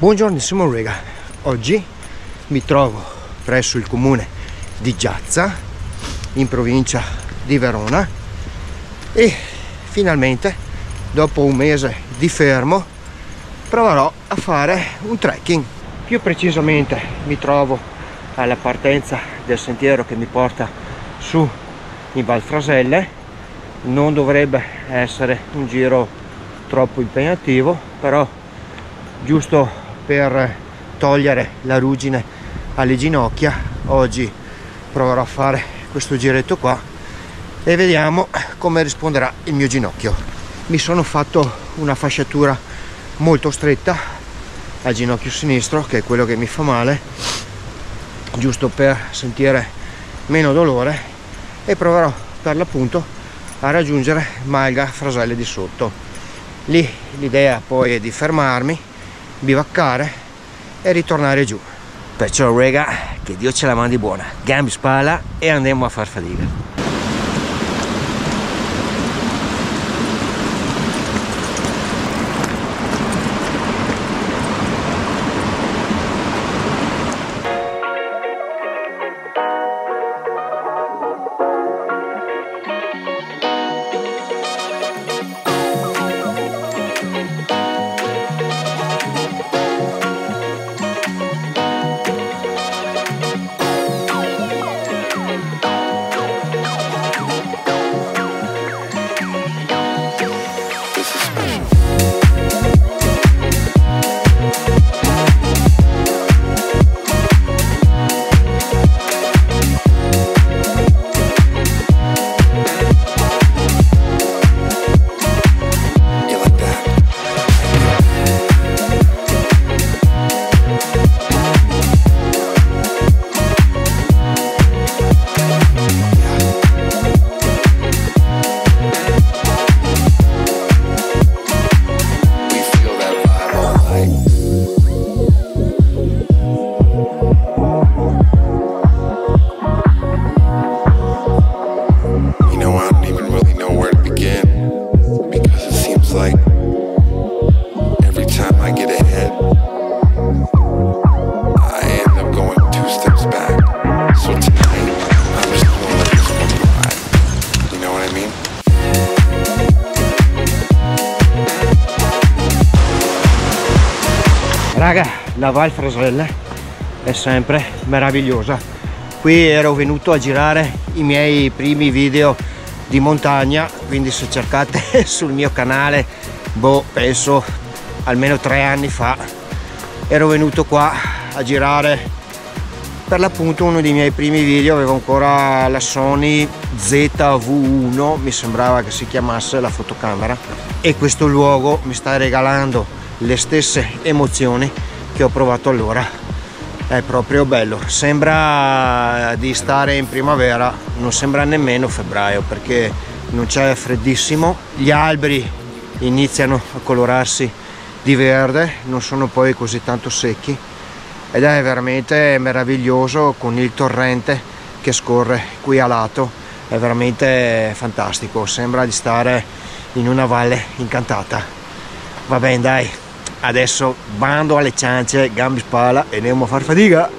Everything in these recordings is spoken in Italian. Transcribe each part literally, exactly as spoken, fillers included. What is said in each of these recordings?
Buongiornissimo rega, oggi mi trovo presso il comune di Giazza in provincia di Verona e finalmente dopo un mese di fermo proverò a fare un trekking. Più precisamente mi trovo alla partenza del sentiero che mi porta su in Val Fraselle. Non dovrebbe essere un giro troppo impegnativo, però giusto per togliere la ruggine alle ginocchia oggi proverò a fare questo giretto qua e vediamo come risponderà il mio ginocchio. Mi sono fatto una fasciatura molto stretta al ginocchio sinistro, che è quello che mi fa male, giusto per sentire meno dolore, e proverò per l'appunto a raggiungere Malga Fraselle di sotto. Lì l'idea poi è di fermarmi, bivaccare e ritornare giù. Perciò rega, che Dio ce la mandi buona, gambe, spalla e andiamo a far fatica. Raga, la Val Fraselle è sempre meravigliosa. Qui ero venuto a girare i miei primi video di montagna, quindi se cercate sul mio canale, boh, penso almeno tre anni fa, ero venuto qua a girare per l'appunto uno dei miei primi video. Avevo ancora la Sony Z V uno, mi sembrava che si chiamasse la fotocamera, e questo luogo mi sta regalando le stesse emozioni che ho provato allora. È proprio bello, sembra di stare in primavera, non sembra nemmeno febbraio perché non c'è freddissimo, gli alberi iniziano a colorarsi di verde, non sono poi così tanto secchi ed è veramente meraviglioso, con il torrente che scorre qui a lato, è veramente fantastico, sembra di stare in una valle incantata. Va bene, dai, adesso bando alle ciance, gambe, spalla e andiamo a far fatica.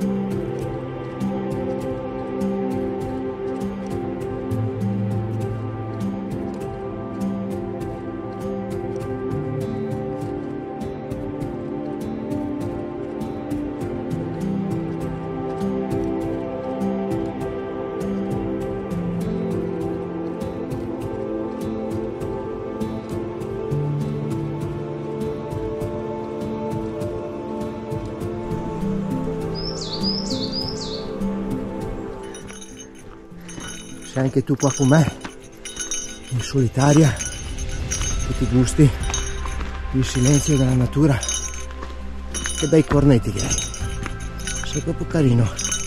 Se anche tu qua con me in solitaria che ti gusti il silenzio della natura, che bei cornetti che hai, sei proprio carino.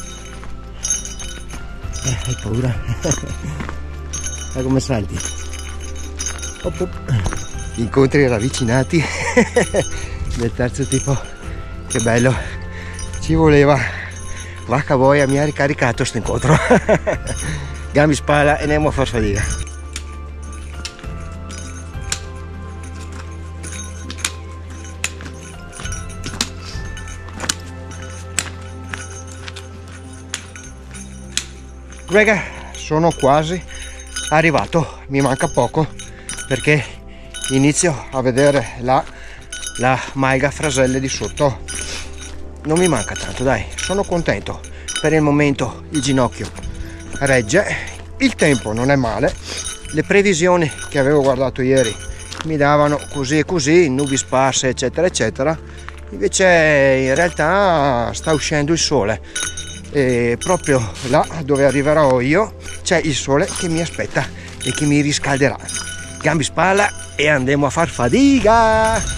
Eh, hai paura? Guarda come salti. Op, op. Incontri ravvicinati del terzo tipo, che bello, ci voleva. Vacca boia, mi ha ricaricato sto incontro. Gambi, spalla e andiamo a far fatica. Raga, sono quasi arrivato, mi manca poco perché inizio a vedere la, la Maiga Fraselle di sotto. Non mi manca tanto, dai, sono contento. Per il momento il ginocchio regge, il tempo non è male, le previsioni che avevo guardato ieri mi davano così e così, nubi sparse eccetera eccetera, invece in realtà sta uscendo il sole e proprio là dove arriverò io c'è il sole che mi aspetta e che mi riscalderà. Gambi spalla e andiamo a far fatica.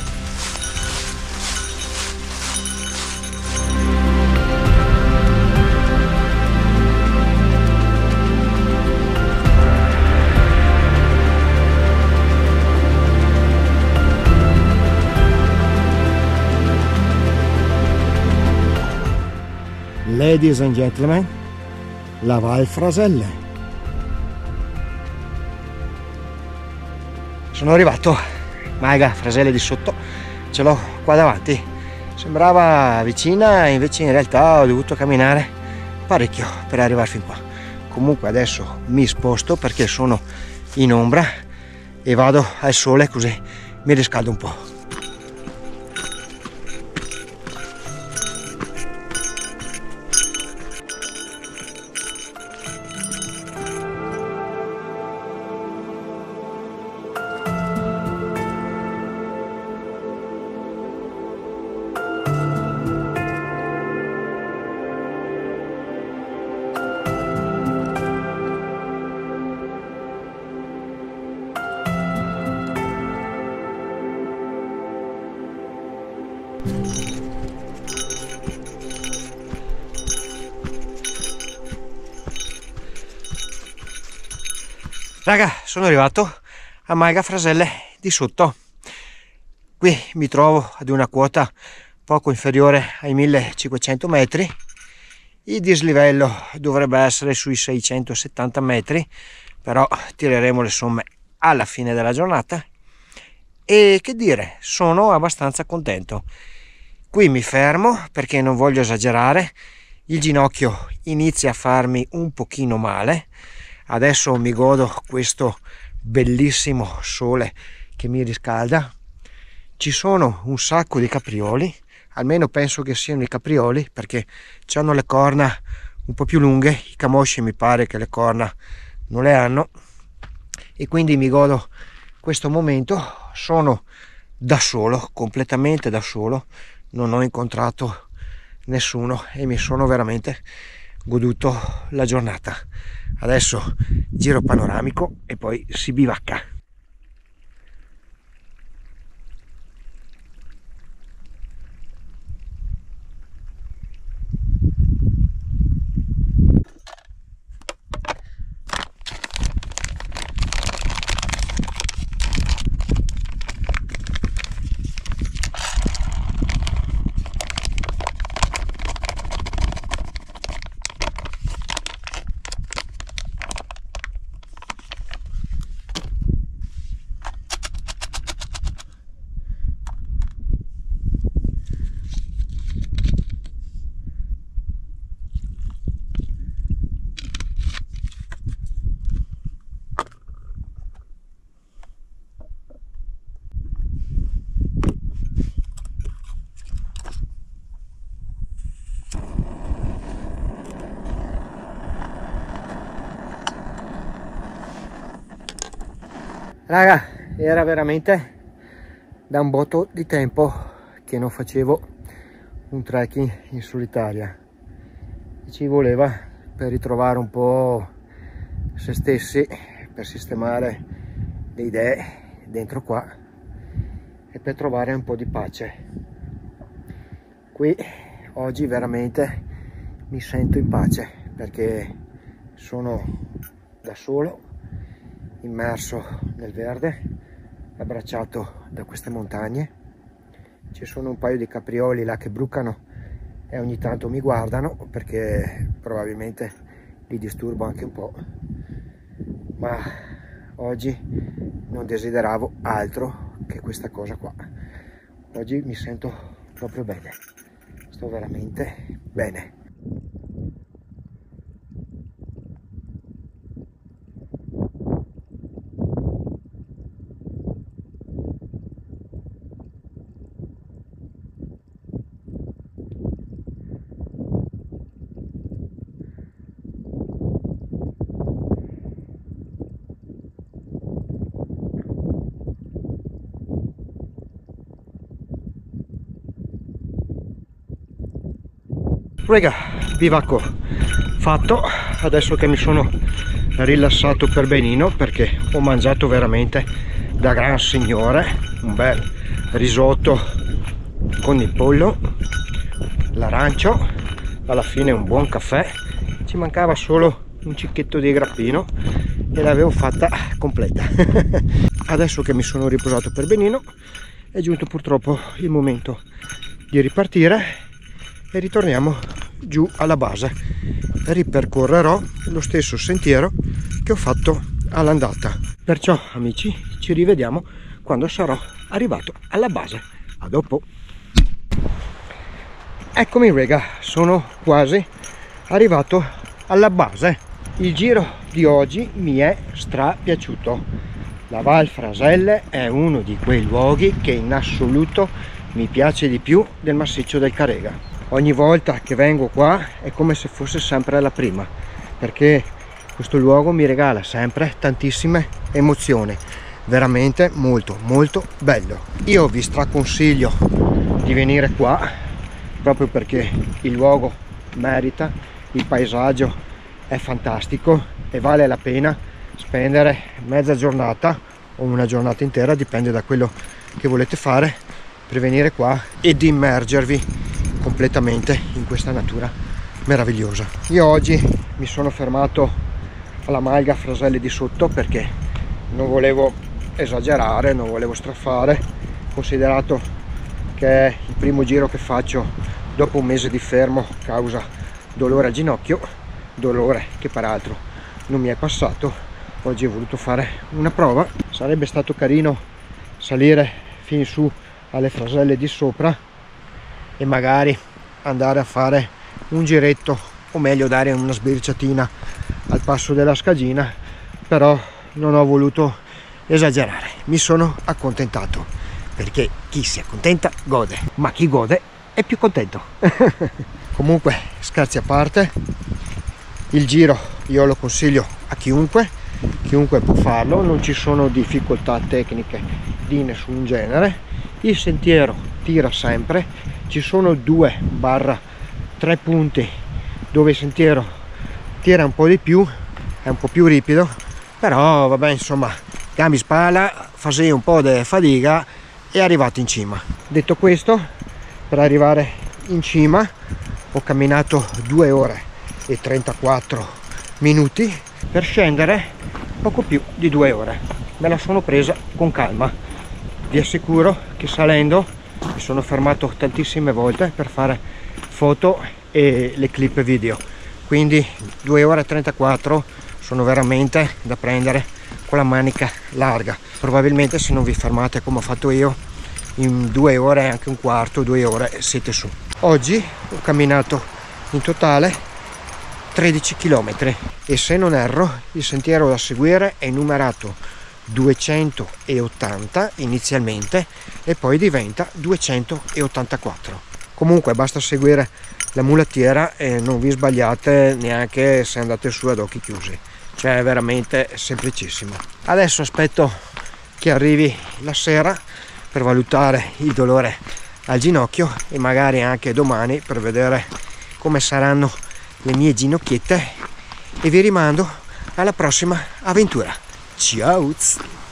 Ladies and gentlemen, la Val Fraselle. Sono arrivato, Maiga Fraselle di sotto, ce l'ho qua davanti. Sembrava vicina, invece in realtà ho dovuto camminare parecchio per arrivare fin qua. Comunque adesso mi sposto perché sono in ombra e vado al sole così mi riscaldo un po'. Raga, sono arrivato a Maiga Fraselle di sotto. Qui mi trovo ad una quota poco inferiore ai millecinquecento metri. Il dislivello dovrebbe essere sui seicentosettanta metri, però tireremo le somme alla fine della giornata. E che dire, sono abbastanza contento. Qui mi fermo perché non voglio esagerare, il ginocchio inizia a farmi un pochino male. Adesso mi godo questo bellissimo sole che mi riscalda. Ci sono un sacco di caprioli, almeno penso che siano i caprioli perché hanno le corna un po' più lunghe, i camosci mi pare che le corna non le hanno, e quindi mi godo questo momento. Sono da solo, completamente da solo, non ho incontrato nessuno e mi sono veramente goduto la giornata. Adesso giro panoramico e poi si bivacca. Raga, era veramente da un botto di tempo che non facevo un trekking in solitaria. Ci voleva per ritrovare un po' se stessi, per sistemare le idee dentro qua e per trovare un po' di pace. Qui oggi veramente mi sento in pace perché sono da solo, immerso nel verde, abbracciato da queste montagne. Ci sono un paio di caprioli là che brucano e ogni tanto mi guardano perché probabilmente li disturbo anche un po', ma oggi non desideravo altro che questa cosa qua. Oggi mi sento proprio bene, sto veramente bene. Raga, bivacco fatto. Adesso che mi sono rilassato per benino, perché ho mangiato veramente da gran signore, un bel risotto con il pollo, l'arancio, alla fine un buon caffè, ci mancava solo un cicchetto di grappino e l'avevo fatta completa. Adesso che mi sono riposato per benino è giunto purtroppo il momento di ripartire e ritorniamo giù alla base. Ripercorrerò lo stesso sentiero che ho fatto all'andata. Perciò amici, ci rivediamo quando sarò arrivato alla base. A dopo. Eccomi raga, sono quasi arrivato alla base. Il giro di oggi mi è stra piaciuto. La Val Fraselle è uno di quei luoghi che in assoluto mi piace di più del massiccio del Carega. Ogni volta che vengo qua è come se fosse sempre la prima, perché questo luogo mi regala sempre tantissime emozioni, veramente molto molto bello. Io vi straconsiglio di venire qua proprio perché il luogo merita, il paesaggio è fantastico e vale la pena spendere mezza giornata o una giornata intera, dipende da quello che volete fare, per venire qua ed immergervi completamente in questa natura meravigliosa. Io oggi mi sono fermato alla Malga Fraselle di sotto perché non volevo esagerare, non volevo strafare, considerato che è il primo giro che faccio dopo un mese di fermo causa dolore al ginocchio, dolore che peraltro non mi è passato. Oggi ho voluto fare una prova. Sarebbe stato carino salire fin su alle Fraselle di sopra e magari andare a fare un giretto, o meglio dare una sbirciatina al passo della Scagina, però non ho voluto esagerare, mi sono accontentato, perché chi si accontenta gode, ma chi gode è più contento. Comunque, scherzi a parte, il giro io lo consiglio a chiunque, chiunque può farlo, non ci sono difficoltà tecniche di nessun genere, il sentiero tira sempre, ci sono due barra tre punti dove il sentiero tira un po' di più, è un po' più ripido, però vabbè, insomma, cambi spalla, fai un po' di fatica e arrivato in cima. Detto questo, per arrivare in cima ho camminato due ore e trentaquattro minuti, per scendere poco più di due ore. Me la sono presa con calma, vi assicuro che salendo mi sono fermato tantissime volte per fare foto e le clip video, quindi due ore e trentaquattro sono veramente da prendere con la manica larga. Probabilmente se non vi fermate come ho fatto io, in due ore e anche un quarto, due ore siete su. Oggi ho camminato in totale tredici chilometri e, se non erro, il sentiero da seguire è numerato duecentottanta inizialmente e poi diventa duecentottantaquattro. Comunque basta seguire la mulettiera e non vi sbagliate neanche se andate su ad occhi chiusi, cioè è veramente semplicissimo. Adesso aspetto che arrivi la sera per valutare il dolore al ginocchio e magari anche domani per vedere come saranno le mie ginocchiette, e vi rimando alla prossima avventura. Ciao!